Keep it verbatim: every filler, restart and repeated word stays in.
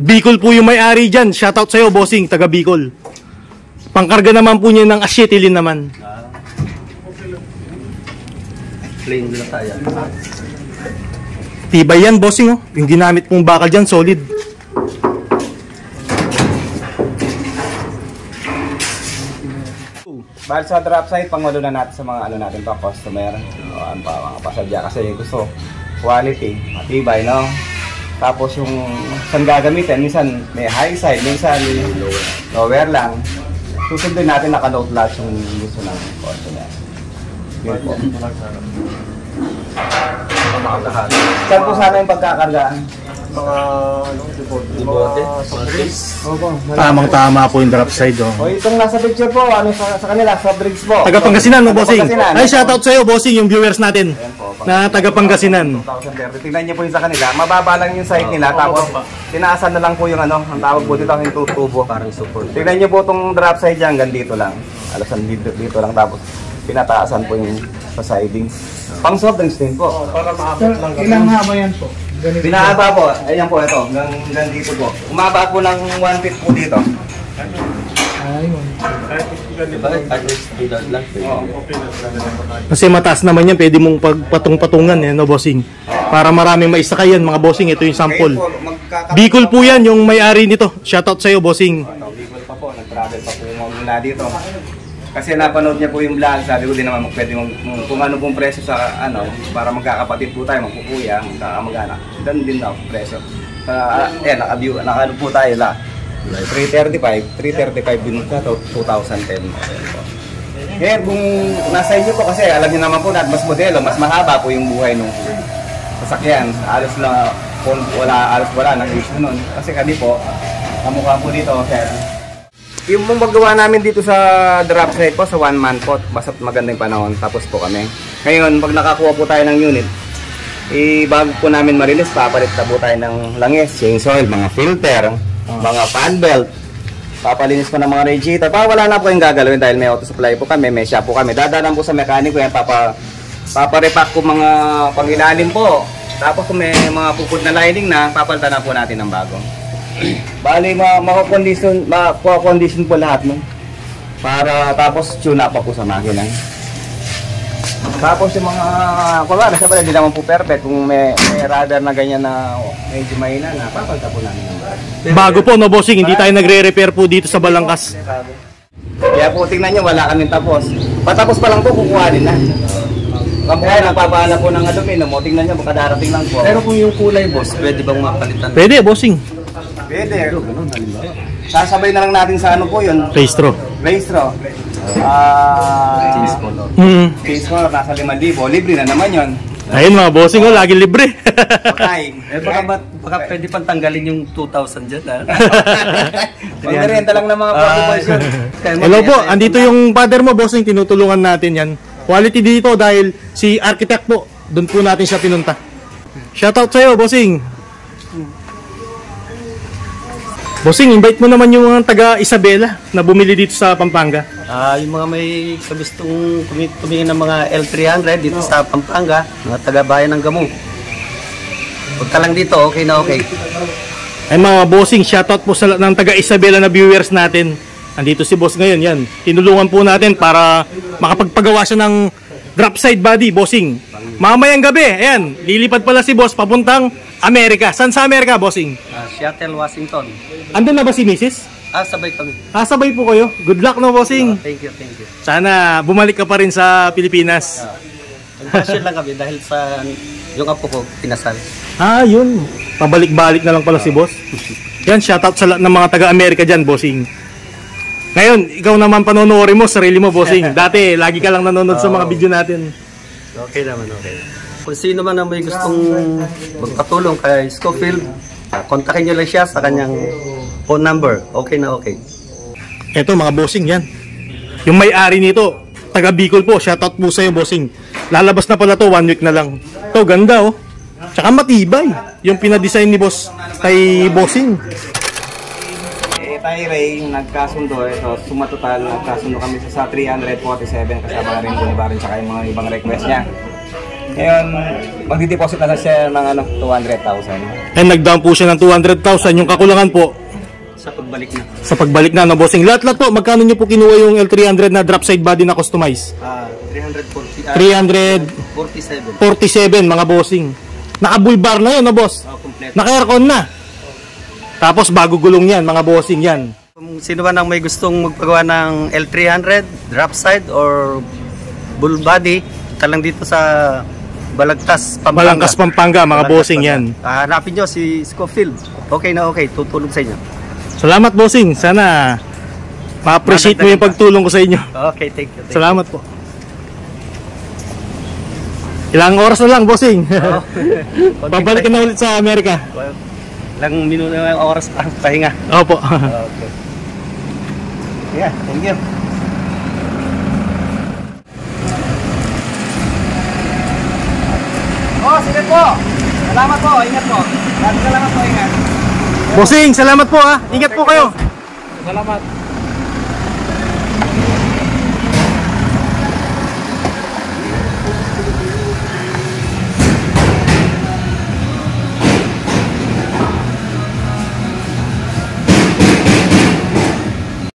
Bicol po yung may-ari dyan. Shoutout sa'yo, bossing, taga Bicol. Pangkarga naman po niya ng acetylene naman. Ah. Plain lang tayo. Tibay yan, bossing, oh. Yung ginamit pong bakal dyan, solid. Bali sa drop site, pangulo na natin sa mga ano natin pa, customer. O, ano pa, mga pasadya kasi gusto quality, matibay, no? Tapos yung saan gagamitin, minsan may high side, minsan lower lang. Susundin natin naka-load lahat yung gusto ng customer. Yun po. Saan po sana yung pagkakargaan? Mga ano, dibote, soft drinks. Tamang-tama po yung drop side, oh. O itong nasa picture po, ano sa, sa kanila, soft drinks po. Taga Pangasinan, no, bossing? Pangasinan. Ay, shoutout sa'yo, bossing, yung viewers natin. Po, na taga Pangasinan. two thousand thirty. Tingnan niyo po yung sa kanila, mababa lang yung site nila, tapos tinaasan na lang po yung ano, ang tawag po dito, yung tubo. Parang support. Tingnan niyo po itong drop side dyan, hanggang dito lang. Alasan dito, dito lang, tapos pinataasan po yung sa siding. Pang soft drinks din po. Para maabot lang. Ilang haba yan po? Pinahaba po, ayan po ito, hanggang, hanggang dito po. Umaba po ng one feet po dito. Ayun. At least tulad lang. Kasi mataas naman yan, pwede mong pagpatong-patungan, eh, no, bossing? Para maraming maisakayan, mga bossing, ito yung sample. Po, magkaka- Bicol po yan, yung may-ari nito. Shoutout sa'yo, bossing. Ito, Bicol pa po, nag-travel pa po mula dito. Kasi napanood niya po yung vlog, sabi ko din naman pwede mong, kung ano pong presyo sa ano, para magkakapatid po tayo, magkukuya, magkakamag-anak. Ganun din na presyo. Uh, eh, naka-view, naka-ano po tayo la. three thirty-five, three thirty-five din ka to two thousand ten. Ngayon, kung nasa inyo po kasi alam niyo naman po na mas modelo, mas mahaba po yung buhay nung sasakyan. Alos na, wala, alos wala, nag-issue nun. Kasi kami po, kamukha po dito, sir. Yung mong magawa namin dito sa drop site po, sa one man po, basta maganda yung panahon, tapos po kami. Ngayon, pag nakakuha po tayo ng unit, eh, bago po namin marilis, papalit na po tayo ng langis, change oil, mga filter, mga fan belt, papalinis po ng mga radiator. Pa wala na po yung gagalawin dahil may auto supply po kami, may shop po kami. Dadanan po sa mekaniko yan, papa, paparepack po mga pangilalim po. Tapos kung may mga pupod na lining na, papalitan na po natin ng bago. Bali, maka-condition ma ma-condition po lahat no? Para tapos tune up pa po sa makina. Tapos yung mga kulala, siyempre hindi naman po perfect. Kung may, may radar na ganyan na medyo mahina na, papalta po namin ng bago. Bago po, no, bossing, hindi tayo nagre-repair po dito sa Balangkas. Kaya po tingnan nyo, wala kami tapos. Patapos pa lang po, kukuhanin na. Kaya nagpapahala po ng aluminum mo, tingnan nyo, baka darating lang po. Pero kung yung kulay, boss, pwede bang mapalitan? Pwede, bossing. Pwede. Sasabay na lang natin sa ano po yun. Registro. Registro. Ah, Change color. Mm. Change color, nasa limang libo. Libre na naman yun. Ayun, mga bossing, oh, lagi libre. Okay. Eh, baka, ba- baka pwede pang tanggalin yung two thousand dyan, ha? Pag-renta lang ng mga forty boys yun. Hello po, andito yung father mo, bossing, tinutulungan natin yan. Quality dito dahil si architect po, doon po natin siya pinunta. Shoutout sa'yo, bossing. Bossing, invite mo naman yung mga taga Isabela na bumili dito sa Pampanga. Ah, yung mga may gustong tumi- tumingin ng mga L three hundred dito sa Pampanga, mga taga-bayan ng Gamo. Punta lang dito, okay na okay. Ay mga bossing, shoutout po sa lahat ng taga Isabela na viewers natin. Andito si boss ngayon, yan. Tinulungan po natin para makapagpagawa siya ng drop side body, bossing. Mamayang gabi, ayan, lilipad pala si boss papuntang Amerika. Saan sa Amerika, bossing? Ah, Seattle, Washington. Andun na ba si missus? Ah, sabay kami. Ah, sabay po kayo. Good luck, no, bossing. Ah, thank you, thank you. Sana bumalik ka pa rin sa Pilipinas. Nag-passion lang kami dahil sa yung apo ko pinasal. Ah, yun. Pabalik-balik na lang pala si boss. Yan, shoutout sa lahat ng mga taga-Amerika dyan, bossing. Ngayon, ikaw naman panonoodin mo, sarili mo, bossing. Dati, lagi ka lang nanonood sa mga video natin. Okay naman, okay. Kung sino man ang may gustong magpatulong kay Scofield, kontakin nyo lang siya sa kanyang phone number. Okay na okay. Eto mga bossing yan. Yung may-ari nito, taga Bicol po. Shoutout po sa'yo, bossing. Lalabas na pala to, one week na lang. To ganda oh. Tsaka matibay. Yung pinadesign ni boss kay bossing. Eh, tayo Ray, nagkasundo. Ito, sumatotal, nagkasundo kami sa three forty-seven kasama rin po ni Baron tsaka yung mga ibang request niya. Ngayon, magdi-deposit na siya ng ano, two hundred thousand. And nag-down po siya ng two hundred thousand. Yung kakulangan po, Sa pagbalik na. sa pagbalik na, no, bossing. Lahat-lahat po, magkano nyo po kinuha yung L three hundred na drop side body na customize? Ah, three forty. ah, three forty-seven. forty-seven, mga bossing. Naka-bull bar na yun, no, boss? Oh, complete. Naka-aircon na. Tapos bago gulong yan, mga bossing yan. Kung sino man ang may gustong magpagawa ng L three hundred, drop side or bull body, talang dito sa Balagtas, Pampanga. Balangkas, Pampanga, mga Balagtas, bossing yan. Ah, hanapin nyo si Scofield. Okay na okay, tutulong sa inyo. Salamat, bossing. Sana ma-appreciate mo yung pagtulong ko sa inyo. Okay, thank you. Thank Salamat po. Ilang oras na lang, bossing. Oh. Babalik ka na ulit sa Amerika. you. Ilang minuto na oras pa pahinga. Opo. Okay. Yeah, thank you. Oh, sige po. Salamat po. Ingat po. Salamat po. Ingat. Bossing, salamat po ha. Ingat po kayo. Salamat.